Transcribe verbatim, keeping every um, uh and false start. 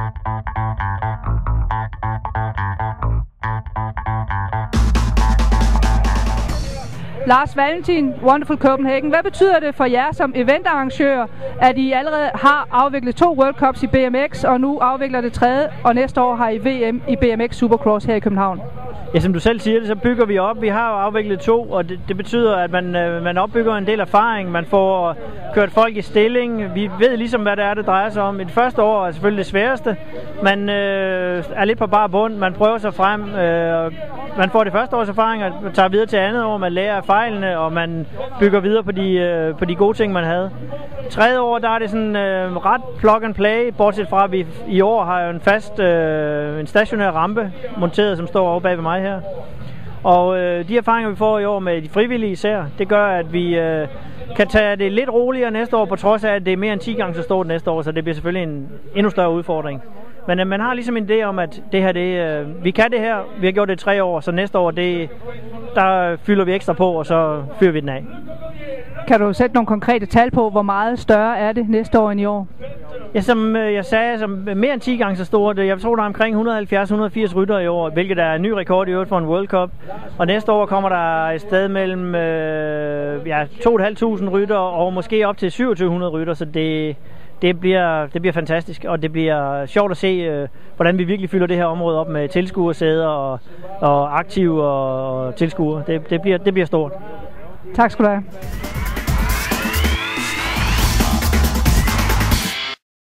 Lars Valentin, Wonderful Copenhagen. Hvad betyder det for jer som eventarrangører, at I allerede har afviklet to World Cups i B M X, og nu afvikler det tredje, og næste år har I V M i B M X Supercross her i København? Ja, som du selv siger det, så bygger vi op. Vi har jo afviklet to, og det, det betyder, at man, øh, man opbygger en del erfaring. Man får kørt folk i stilling. Vi ved ligesom, hvad det er, det drejer sig om. I det første år er selvfølgelig det sværeste. Man øh, er lidt på bar bund. Man prøver sig frem. Øh, man får det første års erfaring og tager videre til andet år. Man lærer af fejlene, og man bygger videre på de, øh, på de gode ting, man havde. Tredje år, der er det sådan øh, ret plug and play, bortset fra, at vi i år har jo en fast, øh, en stationær rampe monteret, som står over bag ved mig her. Og øh, de erfaringer, vi får i år med de frivillige især, det gør, at vi øh, kan tage det lidt roligere næste år, på trods af, at det er mere end ti gange så stort næste år, så det bliver selvfølgelig en endnu større udfordring. Men øh, man har ligesom en idé om, at det her, det, øh, vi kan det her, vi har gjort det i tre år, så næste år, det, der fylder vi ekstra på, og så fyrer vi den af. Kan du sætte nogle konkrete tal på, hvor meget større er det næste år end i år? Ja, som jeg sagde, som mere end ti gange så stort. Jeg tror, der er omkring et hundrede og halvfjerds til et hundrede og firs rytter i år, hvilket er en ny rekord i øvrigt for en World Cup. Og næste år kommer der et sted mellem øh, ja, to tusind fem hundrede rytter og måske op til syvogtyve hundrede rytter, så det, det, bliver, det bliver fantastisk, og det bliver sjovt at se, øh, hvordan vi virkelig fylder det her område op med tilskuersæder og, og aktive og, og tilskuere. Det, det, bliver, det bliver stort. Tak skal du have.